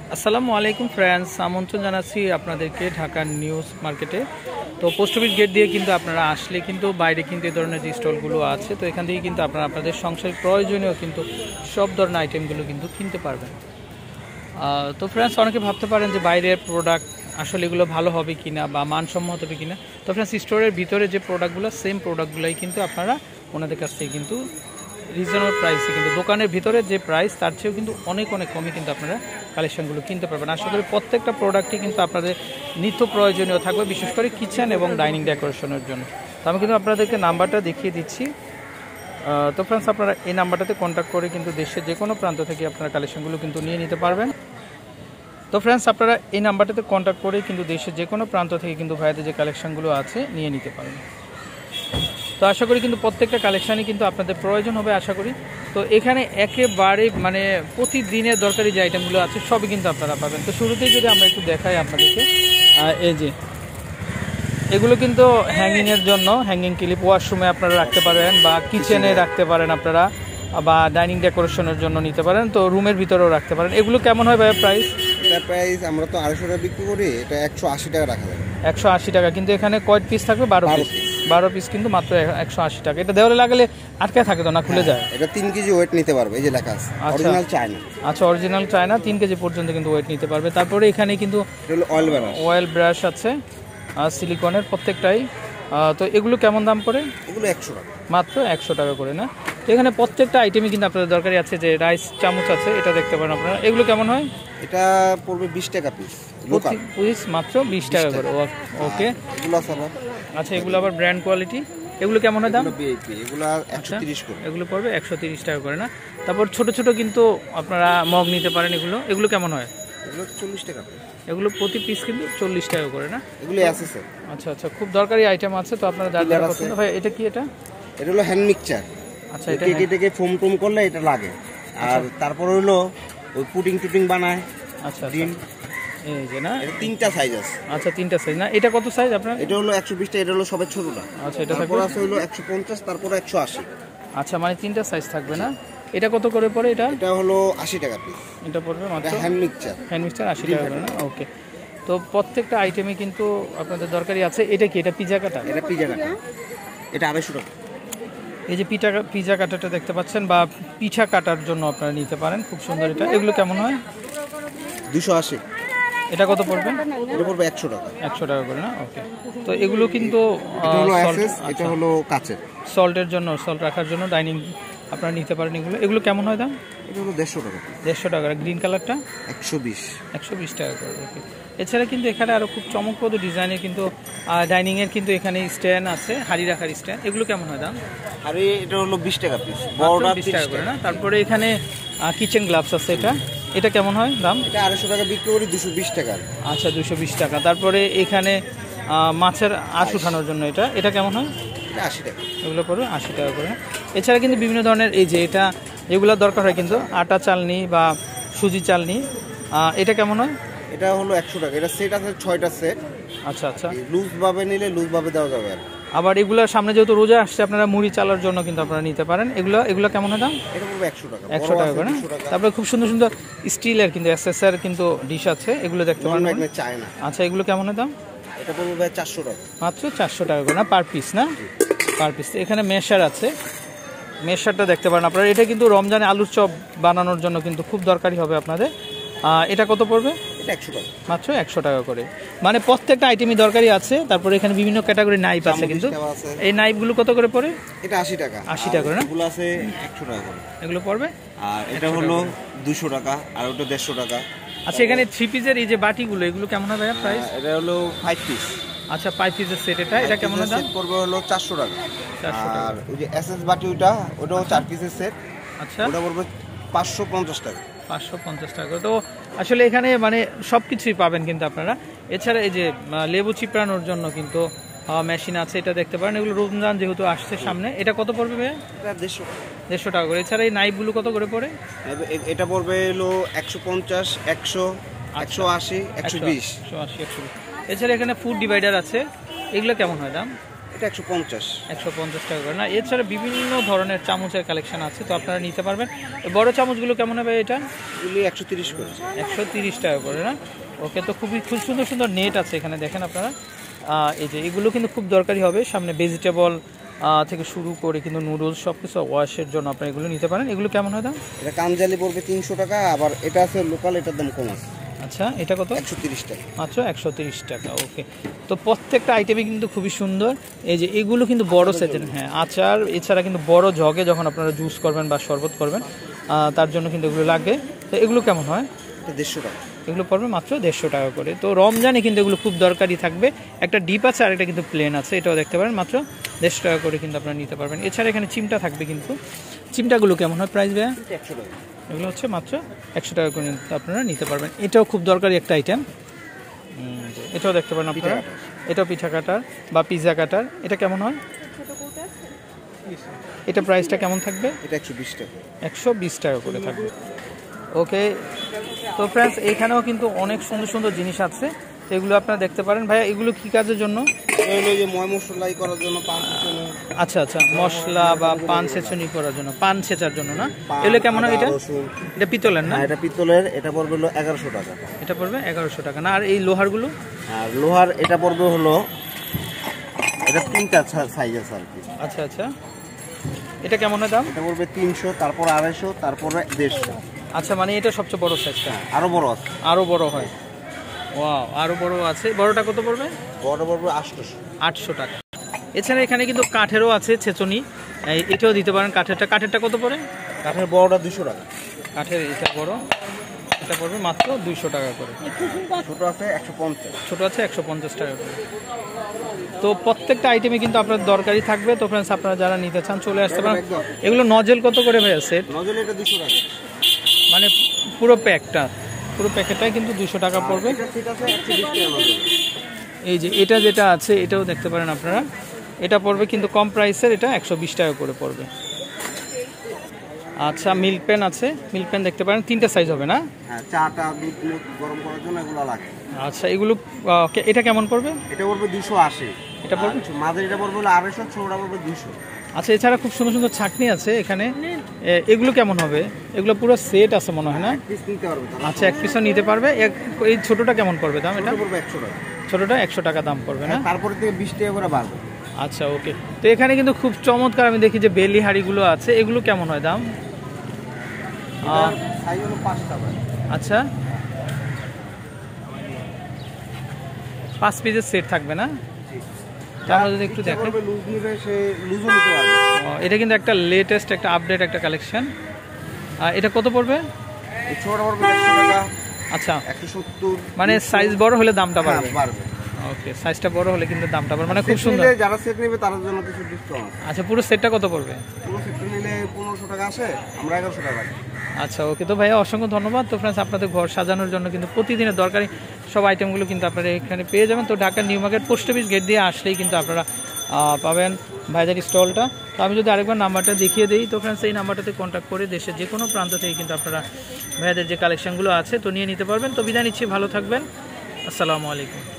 আসসালামু আলাইকুম ফ্রেন্ডস, আমন্ত্রণ জানাচ্ছি আপনাদেরকে ঢাকার নিউজ মার্কেটে। তো পোস্ট অফিস গেট দিয়ে কিন্তু আপনারা আসলে কিন্তু বাইরে কিন্তু এই ধরনের যে স্টলগুলো আছে, তো এখান থেকে কিন্তু আপনারা আপনাদের সংসারের প্রয়োজনীয় কিন্তু সব ধরনের আইটেমগুলো কিন্তু কিনতে পারবেন। তো ফ্রেন্ডস, অনেকে ভাবতে পারেন যে বাইরের প্রোডাক্ট আসলে এগুলো ভালো হবে কিনা বা মানসম্মত হবে কিনা। তো ফ্রেন্ডস, স্টোরের ভিতরে যে প্রোডাক্টগুলো সেম প্রোডাক্টগুলোই কিন্তু আপনারা ওনাদের কাছ থেকে কিন্তু রিজনেবল প্রাইসে, কিন্তু দোকানের ভিতরে যে প্রাইস তার চেয়েও কিন্তু অনেক কমে কিন্তু আপনারা কালেকশনগুলো কিনতে পারবেন। আশা করি প্রত্যেকটা প্রোডাক্টই কিন্তু আপনাদের নিত্য প্রয়োজনীয় থাকবে, বিশেষ করে কিচেন এবং ডাইনিং ডেকোরেশনের জন্য। তো আমি কিন্তু আপনাদেরকে নাম্বারটা দেখিয়ে দিচ্ছি। তো ফ্রেন্ডস, আপনারা এই নাম্বারটাতে কন্ট্যাক্ট করে কিন্তু দেশের যে কোনো প্রান্ত থেকে আপনারা কালেকশনগুলো কিন্তু নিয়ে নিতে পারবেন। তো ফ্রেন্ডস, আপনারা এই নাম্বারটাতে কন্ট্যাক্ট করে কিন্তু দেশের যে কোনো প্রান্ত থেকে কিন্তু ভাইয়াদের যে কালেকশনগুলো আছে নিয়ে নিতে পারবেন। তো আশা করি কিন্তু প্রত্যেকটা কালেকশানই কিন্তু আপনাদের প্রয়োজন হবে আশা করি। তো এখানে একেবারে মানে প্রতিদিনের দরকারি যে আইটেমগুলো আছে সবই কিন্তু আপনারা পাবেন। তো শুরুতেই যদি আমরা একটু দেখাই আপনাদেরকে, এই যে এগুলো কিন্তু হ্যাঙ্গিংয়ের জন্য, হ্যাঙ্গিং ক্লিপ ওয়াশরুমে আপনারা রাখতে পারেন বা কিচেনে রাখতে পারেন আপনারা, বা ডাইনিং ডেকোরেশনের জন্য নিতে পারেন। তো রুমের ভিতরেও রাখতে পারেন। এগুলো কেমন হয় ভাই প্রাইস? এটা প্রাইস আমরা তো 250 টাকা বিক্রি করি, এটা 180 টাকা রাখা যাবে। 180 টাকা। কিন্তু এখানে কয় পিস থাকবে? 12 পিস কিন্তু মাত্র 180 টাকা। এটা দেওয়ালে লাগালে আটকায় থাকে তো না, খুলে যায়? এটা 3 কেজি ওয়েট নিতে পারবে, এই যে লেখা আছে অরিজিনাল চায়না। আচ্ছা, অরিজিনাল চায়না 3 কেজি পর্যন্ত কিন্তু ওয়েট নিতে পারবে। তারপরে এখানে কিন্তু অয়েল ব্রাশ আছে আর সিলিকনের প্রত্যেকটাই। তো এগুলো কেমন দাম করে? এগুলো 100 টাকা, মাত্র 100 টাকা করে না? তো এখানে প্রত্যেকটা আইটেমই কিন্তু আপনাদের দরকারি আছে। যে রাইস চামচ আছে, এটা দেখতে পারেন আপনারা। এগুলো কেমন হয়? এটা পড়বে 20 টাকা পিস, পিস মাত্র 20 টাকা করে। ওকে, এগুলো আছে আবার। আচ্ছা, এগুলো আবার ব্র্যান্ড কোয়ালিটি। এগুলো কেমন হয় দাম? এগুলো 130 করে। এগুলো পড়বে 130 টাকা করে না? তারপর ছোট ছোট কিন্তু আপনারা মগ নিতে পারেন। এগুলো কেমন হয়? এগুলো 40 টাকা। এগুলো প্রতি পিস কিন্তু 40 টাকা করে না? এগুলো আছে স্যার। আচ্ছা আচ্ছা, খুব দরকারি আইটেম আছে। তো আপনারা যারা পছন্দ হয়। এটা কি? এটা হলো হ্যান্ড মিক্সচার। আচ্ছা, এটা কেটে ফোম টোম করলে এটা লাগে। আর তারপর হলো ওই পুডিং বানায়। আচ্ছা, ডিম এই যে না, এটা 3টা সাইজ আছে। আচ্ছা, 3টা সাইজ না? এটা কত সাইজ আপনার? এটা হলো 120 টা, এটা হলো সবে ছোটটা। আচ্ছা, এটা তারপর আছে হলো 150, তারপর 180। আচ্ছা, মানে 3টা সাইজ থাকবে না? এটা কত করে পড়ে? এটা হলো 80 টাকা পিস। এটা পড়বে মাত্র হ্যান্ড মিক্সচার 80 টাকা করে না? ওকে। তো প্রত্যেকটা আইটেমে কিন্তু আপনাদের দরকারি আছে। এটা কি? এটা পিজা কাটা? এটা পিজা কাটা, এটা 250 টাকা। এই যে পিজা কাটাটা দেখতে পাচ্ছেন, বা পিঠা কাটার জন্য আপনারা নিতে পারেন। খুব সুন্দর এটা। এগুলো কেমন হয়? 280। এটা কত পড়বে? এটা পড়বে 100 টাকা। 100 টাকা করে না? ওকে। তো এগুলো কিন্তু এটা হলো কাচের সল্টের জন্য, সল্ট রাখার জন্য ডাইনিং আপনারা নিতে পারেন। এগুলো কেমন হয় দাম? এটা হলো 150 টাকা। 150 টাকা। গ্রিন কালারটা 120 টাকা করে। ওকে। এছাড়া কিন্তু এখানে আরও খুব চমকপ্রদ ডিজাইনের কিন্তু ডাইনিংয়ের কিন্তু এখানে স্ট্যান্ড আছে, হাড়ি রাখার স্ট্যান্ড। এগুলো কেমন হয় দাম? আরে এটা হলো 20 টাকা পিস, বড়টা 20 টাকা করে না? তারপরে এখানে কিচেন গ্লাভস আছে। এটা কেমন হয় দাম? এটা 250 টাকা বিক্রি করি, 220 টাকা। আচ্ছা, 220 টাকা। তারপরে এখানে মাছের আঁশ উঠানোর জন্য এটা কেমন হয়? এটা 80 টাকা। এগুলো পড়বে 80 টাকা করে। এছাড়া কিন্তু বিভিন্ন ধরনের এই যে এগুলো দরকার হয় কিন্তু আটা চালনি বা সুজি চালনি। এটা কেমন হয়? এটা হলো 100 টাকা। এটা সেট আছে 6টা সেট। আচ্ছা আচ্ছা, লুজ ভাবে নিলে লুজ ভাবে দেওয়া যাবে। আবার এগুলো সামনে যেহেতু রোজা আসছে, আপনারা মুড়ি চালার জন্য কিন্তু আপনারা নিতে পারেন। এগুলো কেমন হয় দাম? এটা পড়বে 100 টাকা। 100 টাকা করে না? তারপরে খুব সুন্দর সুন্দর স্টিলের কিন্তু এসএসআর কিন্তু ডিশ আছে, এগুলো দেখতে পারেন। চায়না। আচ্ছা, এগুলো কেমন হয় দাম? এটা পড়বে 400 টাকা। মাত্র 400 টাকা করে না? পার পিস না? Per piece. এখানে মেশার আছে, মেশারটা দেখতে পারেন আপনারা। এটা কিন্তু রমজানে আলুর চপ বানানোর জন্য কিন্তু খুব দরকারি হবে আপনাদের। এটা কত পড়বে? এটা 100 টাকা। মাত্র 100 টাকা করে। মানে প্রত্যেকটা আইটেমই দরকারি আছে। তারপরে এখানে বিভিন্ন ক্যাটাগরি নাইফ আছে কিন্তু। এই নাইফগুলো কত করে পড়ে? এটা 80 টাকা। 80 টাকা করে না? এগুলো আছে 100 টাকা করে। এগুলো পড়বে? আর এটা হলো 200 টাকা, আর ওটা 150 টাকা। আচ্ছা, এখানে 3 পিসের এই যে বাটিগুলো, এগুলো কেমন হয় ভাইয়া প্রাইস? এটা হলো 5 পিস। আচ্ছা, 5 পিসের সেট। এটা কেমন দাম? সেট পড়বে হলো 400 টাকা। 400 টাকা। আর ওই যে এসএস বাটি ওটাও 4 পিসের সেট। আচ্ছা, ওটা পড়বে 550 টাকা। 550 টাকা। তো আসলে এখানে মানে সব কিছুই পাবেন কিন্তু আপনারা। এছাড়া এই যে লেবু চিপড়ানোর জন্য কিন্তু মেশিন আছে, এটা দেখতে পারেন। এগুলো রমজান যেহেতু আসছে সামনে। এটা কত পড়বে ভাইয়া? এটা 150 টাকা করে। এছাড়া এই নাইফগুলো কত করে পড়ে? এটা পড়বে হলো 150, 100, 180, 120। এছাড়া এখানে ফুড ডিভাইডার আছে, এগুলো কেমন হয় দাম? এটা 150 টাকা করে না। এছাড়া বিভিন্ন ধরনের চামচের কালেকশন আছে, তো আপনারা নিতে পারবেন। বড় চামচগুলো কেমন হবে এটা? এগুলি 130 করে। 130 টাকা করে না। ওকে, তো খুব সুন্দর সুন্দর নেট আছে এখানে দেখেন আপনারা। এই যে এগুলো কিন্তু খুব দরকারি হবে, সামনে ভেজিটেবল থেকে শুরু করে কিন্তু নুডলস সব কিছু ওয়াশের জন্য আপনারা এগুলো নিতে পারেন। এগুলো কেমন হয় দাম? এটা কামজালি পড়বে 300 টাকা, আবার এটা আছে লোকাল, এটার দাম কম আছে। আচ্ছা, এটা কত? 130 টাকা মাত্র 130 টাকা। ওকে, তো প্রত্যেকটা আইটেমই কিন্তু খুবই সুন্দর। এই যে এগুলো কিন্তু বড় সাইজের, হ্যাঁ আচার, এছাড়া কিন্তু বড় জগে যখন আপনারা জুস করবেন বা শরবত করবেন তার জন্য কিন্তু এগুলো লাগবে। তো এগুলো কেমন হয়? 150 টাকা। এগুলো পড়বে মাত্র 150 টাকা করে। তো রমজানে কিন্তু এগুলো খুব দরকারি থাকবে। একটা ডিপ আছে আর একটা কিন্তু প্লেন আছে, এটাও দেখতে পারেন, মাত্র 150 টাকা করে কিন্তু আপনারা নিতে পারবেন। এছাড়া এখানে চিমটা থাকবে, কিন্তু চিমটাগুলো কেমন হয় প্রাইস ভাইয়া? 100 টাকা। এগুলো হচ্ছে মাত্র 100 টাকা করে আপনারা নিতে পারবেন। এটাও খুব দরকারি একটা আইটেম, এটাও দেখতে পারেন আপনারা। এটাও পিঠা কাটার বা পিৎজা কাটার। এটা কেমন হয়? এটা প্রাইসটা কেমন থাকবে? এটা 120 টাকা। 120 টাকা করে থাকবে। ওকে, তো ফ্রেন্ডস এখানেও কিন্তু অনেক সুন্দর সুন্দর জিনিস আছে, তো এগুলো আপনারা দেখতে পারেন। ভাইয়া এগুলো কি কাজের জন্য? এগুলো যে ময় মশলাই করার জন্য, পান ছেঁচানো। আচ্ছা আচ্ছা, মশলা বা পান ছেঁচনি করার জন্য, পান ছেঁচার জন্য না। এগুলো কেমন হয়? এটা পিতলের না? এটা পিতলের, এটা পড়বে হলো 1100 টাকা। এটা পড়বে 1100 টাকা না। আর এই লোহারগুলো? আর লোহার এটা পড়বে হলো, এটা 3টা সাইজ আছে আর কি। আচ্ছা আচ্ছা, এটা কেমন হয় দাম? এটা পড়বে 300, তারপর 250, তারপরে 150। আচ্ছা, মানে এটা সবচেয়ে বড় সাইজটা? আরো বড় আছে। আরো বড় হয়? ওয়াও, আরো বড় আছে। বড়টা কত পড়বে? বড় পড়বে 800 টাকা। এছাড়া এখানে কিন্তু কাঠেরও আছে ছেচনি, এটাও দিতে পারেন। কাঠেরটা কত পড়ে? কাঠের বড়টা 200 টাকা। কাঠের এটা বড়, এটা পড়বে মাত্র 200 টাকা করে। ছোট আছে 150। ছোট আছে 150 টাকা করে। তো প্রত্যেকটা আইটেমে কিন্তু আপনার দরকারি থাকবে। তো ফ্রেন্ডস আপনারা যারা নিতে চান চলে আসতে পারেন। এগুলো নজেল কত করে ভাইয়া সেট? নজেল এটা 200 টাকা, মানে পুরো প্যাকেটটাই কিন্তু 200 টাকা পড়বে। এই যে এটা যেটা আছে এটাও দেখতে পারেন আপনারা, এটা পড়বে কিন্তু কম প্রাইসের, এটা 120 টাকা করে পড়বে। আচ্ছা, মিল্ক পেন আছে, মিল্ক পেন দেখতে পারেন, 3টা সাইজ হবে না? হ্যাঁ, চাটা দুধ গরম করার জন্য এগুলো লাগে। আচ্ছা, এগুলো এটা কেমন পড়বে? এটা পড়বে 280। এটা পড়বে মাঝে, এটা পড়বে হলো 250, ছোটটা পড়বে 200। আচ্ছা, এছাড়া খুব সুন্দর সুন্দর ছাকনি আছে এখানে, এগুলো কেমন হবে? এগুলো পুরো সেট আছে মনে হয় না? আচ্ছা, এক পিসও নিতে পারবে। এই ছোটটা কেমন পড়বে দাম? এটা পড়বে 100 টাকা। ছোটটা 100 টাকা দাম পড়বে না? তারপরে থেকে 20 টাকা করে বাড়বে। আচ্ছা, ওকে। তো এখানে কিন্তু খুব চমৎকার আমি দেখি যে বেলি হাঁড়িগুলো আছে, এগুলো কেমন হয় দাম? সাইজ হলো 5 টাকা। আচ্ছা, 5 পিসের সেট থাকবে না? তাহলে যদি একটু দেখেন, এটা কিন্তু একটা লেটেস্ট একটা আপডেট একটা কালেকশন। এটা কত পড়বে? আচ্ছা, 170। মানে সাইজ বড় হলে দামটা বাড়বে? ওকে, সাইজটা বড় হলে কিন্তু দামটা বাড়বে, মানে খুব সুন্দর। যারা সেট নেবে তাদের জন্য কিছু ডিসকাউন্ট। আচ্ছা, পুরো সেটটা কত পড়বে? পুরো সেটটা নিলে 1500 টাকা আসে, আমরা 1100 টাকা রাখি। আচ্ছা, ওকে। তো ভাইয়া অসংখ্য ধন্যবাদ। তো ফ্রেন্ডস আপনাদের ঘর সাজানোর জন্য কিন্তু প্রতিদিনের দরকারি সব আইটেমগুলো কিন্তু আপনারা এখানে পেয়ে যাবেন। তো ঢাকার new market post office gate দিয়ে আসলেই কিন্তু আপনারা পাবেন ভাইদের স্টলটা। তো আমি যদি আরেকবার নাম্বারটা দেখিয়ে দিই, তো ফ্রেন্ডস এই নাম্বারটাতে কন্ট্যাক্ট করে দেশের যে কোনো প্রান্ত থেকে কিন্তু আপনারা ভাইদের যে কালেকশনগুলো আছে তো নিয়ে নিতে পারবেন। তো বিদায় নিচ্ছি, ভালো থাকবেন, আসসালামু আলাইকুম।